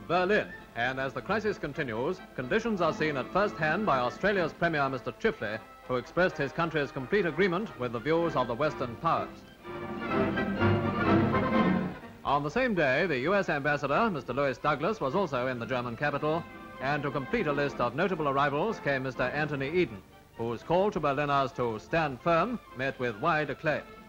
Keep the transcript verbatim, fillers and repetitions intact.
Berlin. And as the crisis continues, conditions are seen at first hand by Australia's Premier, Mr Chifley, who expressed his country's complete agreement with the views of the Western powers. On the same day, the U S Ambassador, Mr Lewis Douglas, was also in the German capital, and to complete a list of notable arrivals came Mr Anthony Eden, whose call to Berliners to stand firm met with wide acclaim.